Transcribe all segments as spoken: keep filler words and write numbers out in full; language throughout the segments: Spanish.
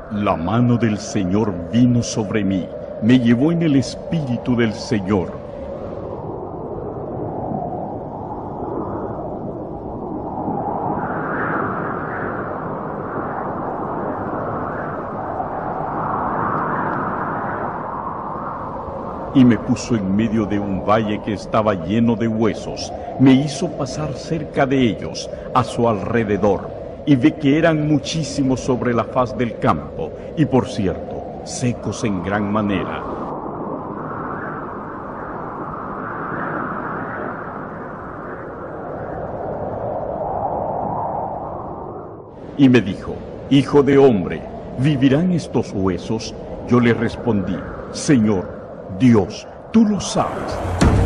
La mano del Señor vino sobre mí, me llevó en el espíritu del Señor. Y me puso en medio de un valle que estaba lleno de huesos. Me hizo pasar cerca de ellos, a su alrededor, y vi que eran muchísimos sobre la faz del campo, y por cierto, secos en gran manera. Y me dijo: Hijo de hombre, ¿vivirán estos huesos? Yo le respondí: Señor, Dios, tú lo sabes.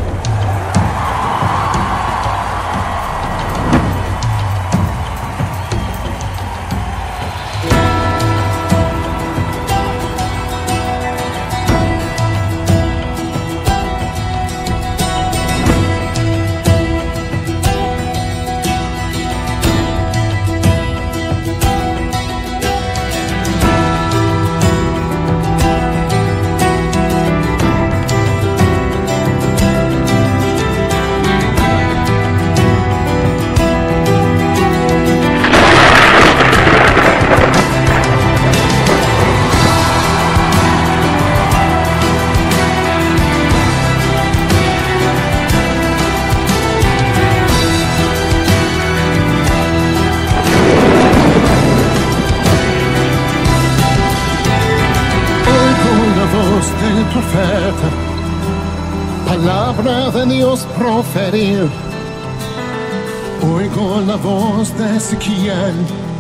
Del profeta, palabra de Dios proferir. Oigo la voz de Ezequiel,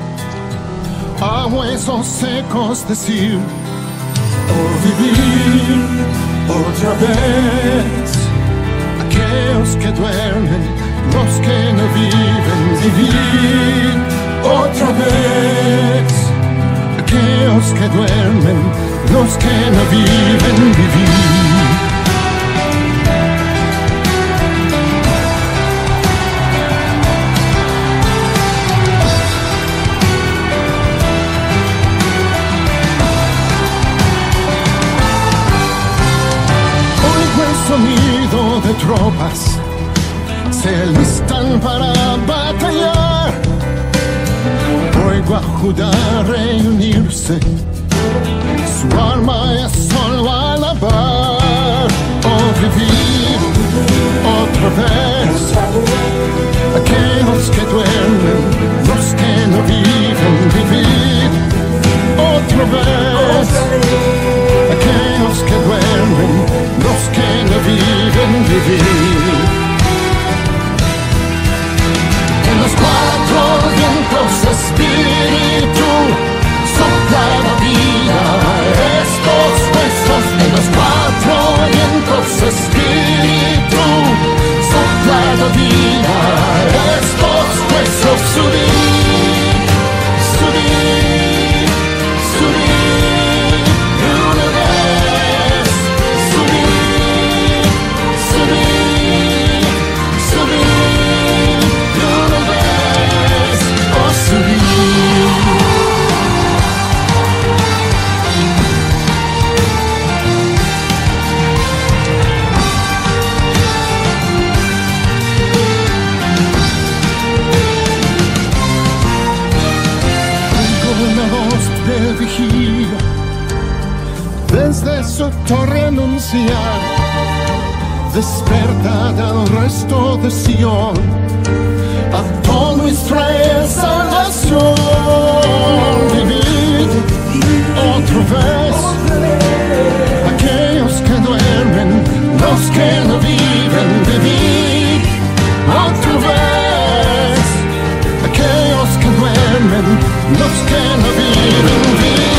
a huesos secos decir: oh, vivir otra vez. Aquellos que duermen, los que no viven, vivir otra vez. Aquellos que duermen, los que no viven, vivir. Oigo el sonido de tropas, se alistan para batallar. Oigo a Judá reunirse, su alma es solo alabar. Oh, vivir otra vez. Aquellos que duermen, los que no viven, vivir otra vez. Aquellos que duermen, los que no viven, vivir. En los cuatro vientos, espíritu, sopla la vida a estos huesos. En los cuatro vientos, espíritu, sopla la vida a estos huesos. Subir, subir, subir, una vez. Subir, subir, subir, una vez. Oh, subir. Desde su torre anunciar, desperta del resto de Sion, a todo Israel salvación. Vivir otra vez. Aquellos que duermen, los que no viven, vivir otra vez. Aquellos que duermen, los que no viven, vivir.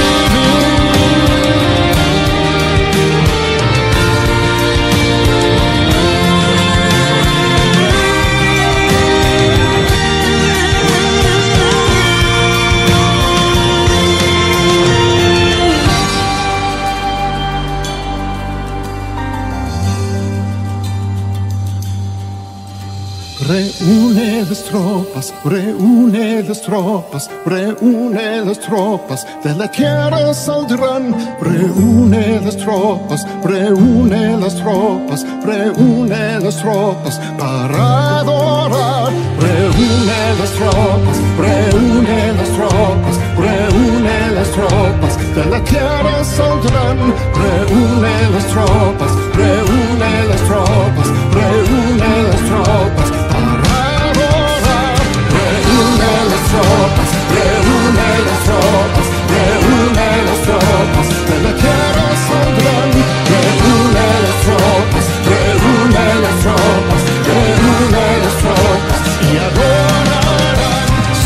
Reúne las tropas, reúne las tropas, reúne las tropas, de la tierra saldrán. Reúne las tropas, reúne las tropas, reúne las tropas para adorar. Reúne las tropas, reúne las tropas, reúne las tropas, de la tierra saldrán. Reúne las tropas, reúne las tropas, reúne las tropas para adorar. Reúne las tropas, reúne las tropas, reúne las tropas, de la tierra saldrán. Reúne las tropas, reúne las tropas, reúne las tropas y adorarán.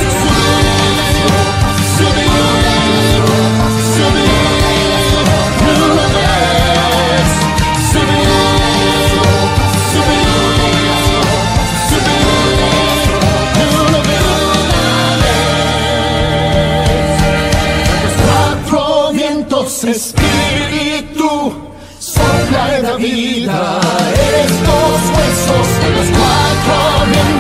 Espíritu, sopla en la vida estos huesos, los cuatro vientos.